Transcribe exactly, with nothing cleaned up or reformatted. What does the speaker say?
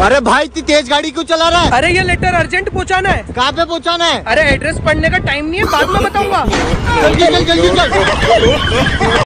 अरे भाई इतनी तेज गाड़ी क्यों चला रहा है? अरे ये लेटर अर्जेंट पहुंचाना है। कहाँ पे पहुंचाना है? अरे एड्रेस पढ़ने का टाइम नहीं है, बाद में बताऊंगा। जल्दी चल जल्दी चल।